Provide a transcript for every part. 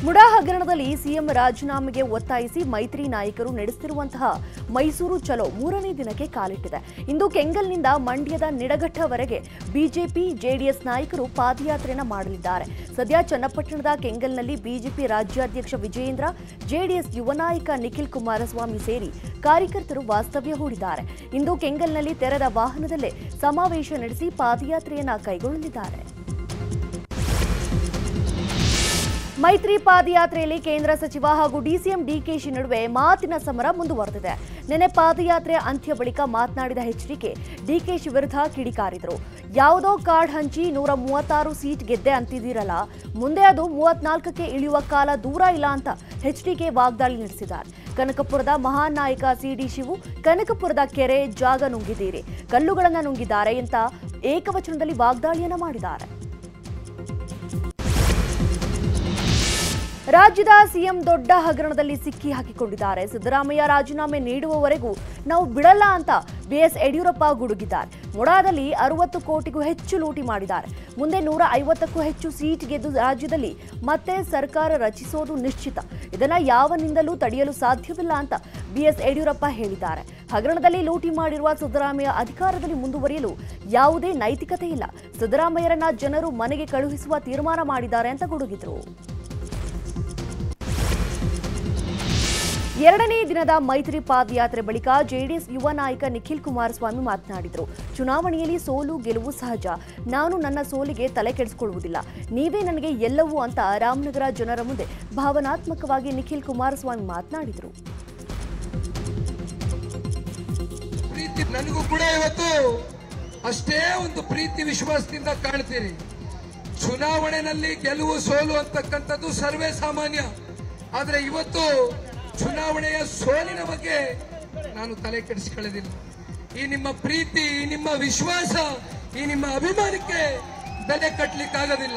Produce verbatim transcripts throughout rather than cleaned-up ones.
ಮುಡಾ ಹಗರಣದಲ್ಲಿ ಸಿಎಂ ರಾಜೀನಾಮೆಗೆ ಒತ್ತಾಯಿಸಿ ಮೈತ್ರಿ ನಾಯಕರು ನಡೆಸುತ್ತಿರುವಂತಹ ಮೈಸೂರು ಚಲೋ ಮೂರನೇ ದಿನಕ್ಕೆ ಕಾಲಿಟ್ಟಿದೆ. ಇಂದು ಕೆಂಗಲ್ನಿಂದ ಮಂಡ್ಯದ ನಿಡಘಟ್ಟವರೆಗೆ ಬಿಜೆಪಿ ಜೆಡಿಎಸ್ ನಾಯಕರು ಪಾದಯಾತ್ರೆಯನ್ನು ಮಾಡಲಿದ್ದಾರೆ. ಸದ್ಯ ಚನ್ನಪಟ್ಟಣದ ಕೆಂಗಲ್ನಲ್ಲಿ ಬಿಜೆಪಿ ರಾಜ್ಯಾಧ್ಯಕ್ಷ ವಿಜಯೇಂದ್ರ, ಜೆಡಿಎಸ್ ಯುವ ನಾಯಕ ನಿಖಿಲ್ ಕುಮಾರಸ್ವಾಮಿ ಸೇರಿ ಕಾರ್ಯಕರ್ತರು ವಾಸ್ತವ್ಯ ಹೂಡಿದ್ದಾರೆ. ಇಂದು ಕೆಂಗಲ್ನಲ್ಲಿ ತೆರೆದ ವಾಹನದಲ್ಲೇ ಸಮಾವೇಶ ನಡೆಸಿ ಪಾದಯಾತ್ರೆಯನ್ನು ಕೈಗೊಳ್ಳಲಿದ್ದಾರೆ. ಮೈತ್ರಿ ಪಾದಯಾತ್ರೆಯಲ್ಲಿ ಕೇಂದ್ರ ಸಚಿವ ಹಾಗೂ ಡಿಸಿಎಂ ಡಿಕೆಶಿ ನಡುವೆ ಮಾತಿನ ಸಮರ ಮುಂದುವರೆದಿದೆ. ನಿನ್ನೆ ಪಾದಯಾತ್ರೆ ಅಂತ್ಯ ಬಳಿಕ ಮಾತನಾಡಿದ ಎಚ್ಡಿಕೆ ಡಿಕೆಶಿ ವಿರುದ್ಧ ಕಿಡಿಕಾರಿದರು. ಯಾವುದೋ ಕಾರ್ಡ್ ಹಂಚಿ ನೂರ ಮೂವತ್ತಾರು ಸೀಟ್ ಗೆದ್ದೆ ಅಂತಿದ್ದೀರಲ್ಲ, ಮುಂದೆ ಅದು ಮೂವತ್ನಾಲ್ಕಕ್ಕೆ ಇಳಿಯುವ ಕಾಲ ದೂರ ಇಲ್ಲ ಅಂತ ಎಚ್ಡಿಕೆ ವಾಗ್ದಾಳಿ ನಡೆಸಿದ್ದಾರೆ. ಕನಕಪುರದ ಮಹಾನ್ ನಾಯಕ ಸಿಡಿ ಶಿವು ಕನಕಪುರದ ಕೆರೆ ಜಾಗ ನುಂಗಿದ್ದೀರಿ, ಕಲ್ಲುಗಳನ್ನು ನುಂಗಿದ್ದಾರೆ ಅಂತ ಏಕವಚನದಲ್ಲಿ ವಾಗ್ದಾಳಿಯನ್ನ ಮಾಡಿದ್ದಾರೆ. ರಾಜ್ಯದ ಸಿಎಂ ದೊಡ್ಡ ಹಗರಣದಲ್ಲಿ ಸಿಕ್ಕಿ ಹಾಕಿಕೊಂಡಿದ್ದಾರೆ. ಸಿದ್ದರಾಮಯ್ಯ ರಾಜೀನಾಮೆ ನೀಡುವವರೆಗೂ ನಾವು ಬಿಡಲ್ಲ ಅಂತ ಬಿಎಸ್ ಯಡಿಯೂರಪ್ಪ ಗುಡುಗಿದ್ದಾರೆ. ಮುಡಾದಲ್ಲಿ ಅರವತ್ತು ಕೋಟಿಗೂ ಹೆಚ್ಚು ಲೂಟಿ ಮಾಡಿದ್ದಾರೆ. ಮುಂದೆ ನೂರ ಐವತ್ತಕ್ಕೂ ಹೆಚ್ಚು ಸೀಟ್ ಗೆದ್ದು ರಾಜ್ಯದಲ್ಲಿ ಮತ್ತೆ ಸರ್ಕಾರ ರಚಿಸೋದು ನಿಶ್ಚಿತ. ಇದನ್ನ ಯಾವನಿಂದಲೂ ತಡೆಯಲು ಸಾಧ್ಯವಿಲ್ಲ ಅಂತ ಬಿಎಸ್ ಯಡಿಯೂರಪ್ಪ ಹೇಳಿದ್ದಾರೆ. ಹಗರಣದಲ್ಲಿ ಲೂಟಿ ಮಾಡಿರುವ ಸಿದ್ದರಾಮಯ್ಯ ಅಧಿಕಾರದಲ್ಲಿ ಮುಂದುವರಿಯಲು ಯಾವುದೇ ನೈತಿಕತೆ ಇಲ್ಲ. ಸಿದ್ದರಾಮಯ್ಯರನ್ನ ಜನರು ಮನೆಗೆ ಕಳುಹಿಸುವ ತೀರ್ಮಾನ ಮಾಡಿದ್ದಾರೆ ಅಂತ ಗುಡುಗಿದ್ರು. ಎರಡನೇ ದಿನದ ಮೈತ್ರಿ ಪಾದಯಾತ್ರೆ ಬಳಿಕ ಜೆಡಿಎಸ್ ಯುವ ನಾಯಕ ನಿಖಿಲ್ ಕುಮಾರಸ್ವಾಮಿ ಮಾತನಾಡಿದರು. ಚುನಾವಣೆಯಲ್ಲಿ ಸೋಲು ಗೆಲುವು ಸಹಜ. ನಾನು ನನ್ನ ಸೋಲಿಗೆ ತಲೆ ಕೆಡಿಸಿಕೊಳ್ಳುವುದಿಲ್ಲ. ನೀವೇ ನನಗೆ ಎಲ್ಲವೂ ಅಂತ ರಾಮನಗರ ಜನರ ಮುಂದೆ ಭಾವನಾತ್ಮಕವಾಗಿ ನಿಖಿಲ್ ಕುಮಾರಸ್ವಾಮಿ ಮಾತನಾಡಿದರು. ಪ್ರೀತಿ ನನಗೂ ಕೂಡ ಇವತ್ತು ಅಷ್ಟೇ ಒಂದು ಪ್ರೀತಿ ವಿಶ್ವಾಸದಿಂದ ಕಾಣ್ತೀನಿ. ಚುನಾವಣೆಯಲ್ಲಿ ಗೆಲುವು ಸೋಲು ಅಂತಕ್ಕಂಥದ್ದು ಸರ್ವೇ ಸಾಮಾನ್ಯ. ಆದರೆ ಇವತ್ತು ಚುನಾವಣೆಯ ಸೋಲಿನ ಬಗ್ಗೆ ನಾನು ತಲೆ ಕೆಡಿಸಿಕೊಳ್ಳೋದಿಲ್ಲ. ಈ ನಿಮ್ಮ ಪ್ರೀತಿ, ಈ ನಿಮ್ಮ ವಿಶ್ವಾಸ, ಈ ನಿಮ್ಮ ಅಭಿಮಾನಕ್ಕೆ ಬೆಲೆ ಕಟ್ಟಲಿಕ್ಕಾಗೋದಿಲ್ಲ.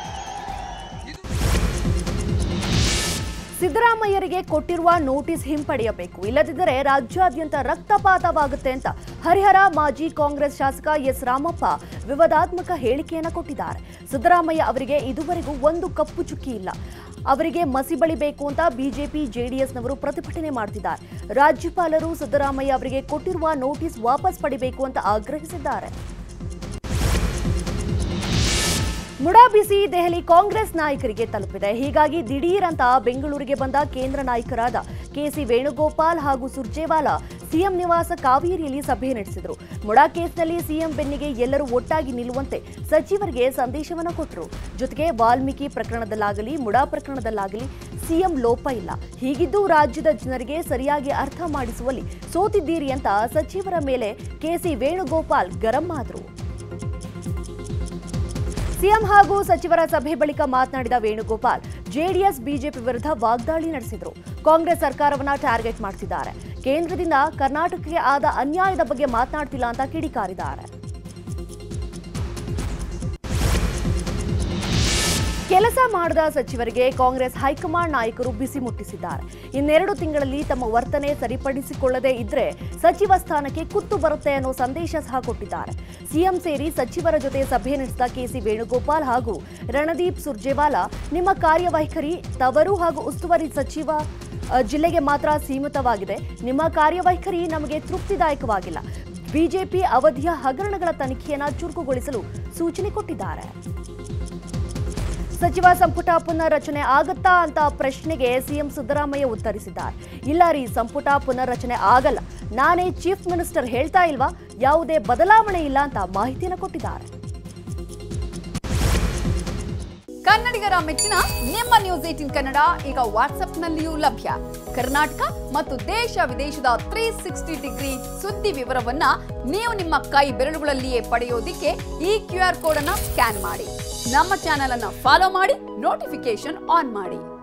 ಸಿದ್ದರಾಮಯ್ಯರಿಗೆ ಕೊಟ್ಟಿರುವ ನೋಟಿಸ್ ಹಿಂಪಡೆಯಬೇಕು, ಇಲ್ಲದಿದ್ದರೆ ರಾಜ್ಯಾದ್ಯಂತ ರಕ್ತಪಾತವಾಗುತ್ತೆ ಅಂತ ಹರಿಹರ ಮಾಜಿ ಕಾಂಗ್ರೆಸ್ ಶಾಸಕ ಎಸ್ ರಾಮಪ್ಪ ವಿವಾದಾತ್ಮಕ ಹೇಳಿಕೆಯನ್ನು ಕೊಟ್ಟಿದ್ದಾರೆ. ಸಿದ್ದರಾಮಯ್ಯ ಅವರಿಗೆ ಇದುವರೆಗೂ ಒಂದು ಕಪ್ಪು ಚುಕ್ಕಿ ಇಲ್ಲ. ಅವರಿಗೆ ಮಸಿ ಬಳಿಬೇಕು ಅಂತ ಬಿಜೆಪಿ ಜೆಡಿಎಸ್ನವರು ಪ್ರತಿಭಟನೆ ಮಾಡುತ್ತಿದ್ದಾರೆ. ರಾಜ್ಯಪಾಲರು ಸಿದ್ದರಾಮಯ್ಯ ಅವರಿಗೆ ಕೊಟ್ಟಿರುವ ನೋಟಿಸ್ ವಾಪಸ್ ಪಡಿಬೇಕು ಅಂತ ಆಗ್ರಹಿಸಿದ್ದಾರೆ. ಮುಡಾ ಬಿಸಿ ದೆಹಲಿ ಕಾಂಗ್ರೆಸ್ ನಾಯಕರಿಗೆ ತಲುಪಿದೆ. ಹೀಗಾಗಿ ದಿಢೀರ್ ಅಂತ ಬೆಂಗಳೂರಿಗೆ ಬಂದ ಕೇಂದ್ರ ನಾಯಕರಾದ ಕೆಸಿ ವೇಣುಗೋಪಾಲ್ ಹಾಗೂ ಸುರ್ಜೇವಾಲಾ ಸಿಎಂ ನಿವಾಸ ಕಾವೇರಿಯಲ್ಲಿ ಸಭೆ ನಡೆಸಿದರು. ಮುಡಾ ಕೇಸ್ನಲ್ಲಿ ಸಿಎಂ ಬೆನ್ನಿಗೆ ಎಲ್ಲರೂ ಒಟ್ಟಾಗಿ ನಿಲ್ಲುವಂತೆ ಸಚಿವರಿಗೆ ಸಂದೇಶವನ್ನು ಕೊಟ್ಟರು. ಜೊತೆಗೆ ವಾಲ್ಮೀಕಿ ಪ್ರಕರಣದಲ್ಲಾಗಲಿ ಮುಡಾ ಪ್ರಕರಣದಲ್ಲಾಗಲಿ ಸಿಎಂ ಲೋಪ ಇಲ್ಲ. ಹೀಗಿದ್ದು ರಾಜ್ಯದ ಜನರಿಗೆ ಸರಿಯಾಗಿ ಅರ್ಥ ಮಾಡಿಸುವಲ್ಲಿ ಸೋತಿದ್ದೀರಿ ಅಂತ ಸಚಿವರ ಮೇಲೆ ಕೆಸಿ ವೇಣುಗೋಪಾಲ್ ಗರಂ ಆದರು. ಸಿಎಂ ಹಾಗೂ ಸಚಿವರ ಸಭೆ ಬಳಿಕ ಮಾತನಾಡಿದ ವೇಣುಗೋಪಾಲ್ ಜೆಡಿಎಸ್ ಬಿಜೆಪಿ ವಿರುದ್ಧ ವಾಗ್ದಾಳಿ ನಡೆಸಿದರು. ಕಾಂಗ್ರೆಸ್ ಸರ್ಕಾರವನ್ನ ಟಾರ್ಗೆಟ್ ಮಾಡ್ತಿದ್ದಾರೆ. ಕೇಂದ್ರದಿಂದ ಕರ್ನಾಟಕಕ್ಕೆ ಆದ ಅನ್ಯಾಯದ ಬಗ್ಗೆ ಮಾತನಾಡ್ತಿಲ್ಲ ಅಂತ ಕಿಡಿಕಾರಿದ್ದಾರೆ. ಕೆಲಸ ಮಾಡದ ಸಚಿವರಿಗೆ ಕಾಂಗ್ರೆಸ್ ಹೈಕಮಾಂಡ್ ನಾಯಕರು ಬಿಸಿ ಮುಟ್ಟಿಸಿದ್ದಾರೆ. ಇನ್ನೆರಡು ತಿಂಗಳಲ್ಲಿ ತಮ್ಮ ವರ್ತನೆ ಸರಿಪಡಿಸಿಕೊಳ್ಳದೇ ಇದ್ರೆ ಸಚಿವ ಸ್ಥಾನಕ್ಕೆ ಕುತ್ತು ಬರುತ್ತೆ ಅನ್ನೋ ಸಂದೇಶ ಸಹ ಕೊಟ್ಟಿದ್ದಾರೆ. ಸಿಎಂ ಸೇರಿ ಸಚಿವರ ಜೊತೆ ಸಭೆ ನಡೆಸಿದ ಕೆಸಿ ವೇಣುಗೋಪಾಲ್ ಹಾಗೂ ರಣದೀಪ್ ಸುರ್ಜೇವಾಲಾ ನಿಮ್ಮ ಕಾರ್ಯವೈಖರಿ ತವರು ಹಾಗೂ ಉಸ್ತುವಾರಿ ಸಚಿವ ಜಿಲ್ಲೆಗೆ ಮಾತ್ರ ಸೀಮಿತವಾಗಿದೆ. ನಿಮ್ಮ ಕಾರ್ಯವೈಖರಿ ನಮಗೆ ತೃಪ್ತಿದಾಯಕವಾಗಿಲ್ಲ. ಬಿಜೆಪಿ ಅವಧಿಯ ಹಗರಣಗಳ ತನಿಖೆಯನ್ನು ಚುರುಕುಗೊಳಿಸಲು ಸೂಚನೆ ಕೊಟ್ಟಿದ್ದಾರೆ. ಸಚಿವ ಸಂಪುಟ ಪುನರ್ರಚನೆ ಆಗತ್ತಾ ಅಂತ ಪ್ರಶ್ನೆಗೆ ಸಿಎಂ ಸಿದ್ದರಾಮಯ್ಯ ಉತ್ತರಿಸಿದ್ದಾರೆ. ಇಲ್ಲ ರೀ, ಸಂಪುಟ ಪುನರ್ರಚನೆ ಆಗಲ್ಲ. ನಾನೇ ಚೀಫ್ ಮಿನಿಸ್ಟರ್ ಹೇಳ್ತಾ ಇಲ್ವಾ, ಯಾವುದೇ ಬದಲಾವಣೆ ಇಲ್ಲ ಅಂತ ಮಾಹಿತಿಯನ್ನು ಕೊಟ್ಟಿದ್ದಾರೆ. ಕನ್ನಡಿಗರ ಮೆಚ್ಚಿನ ನಿಮ್ಮ ನ್ಯೂಸ್ ಏಟೀನ್ ಕನ್ನಡ ಈಗ ವಾಟ್ಸ್ಆಪ್ನಲ್ಲಿಯೂ ಲಭ್ಯ. ಕರ್ನಾಟಕ ಮತ್ತು ದೇಶ ವಿದೇಶದ ತ್ರೀ ಸಿಕ್ಸ್ಟಿ ಡಿಗ್ರಿ ಸುದ್ದಿ ವಿವರವನ್ನ ನೀವು ನಿಮ್ಮ ಕೈ ಬೆರಳುಗಳಲ್ಲಿಯೇ ಪಡೆಯೋದಿಕ್ಕೆ ಈ ಕ್ಯೂ ಆರ್ ಕೋಡ್ ಅನ್ನ ಸ್ಕ್ಯಾನ್ ಮಾಡಿ. ನಮ್ಮ ಚಾನೆಲ್ ಅನ್ನ ಫಾಲೋ ಮಾಡಿ, ನೋಟಿಫಿಕೇಶನ್ ಆನ್ ಮಾಡಿ.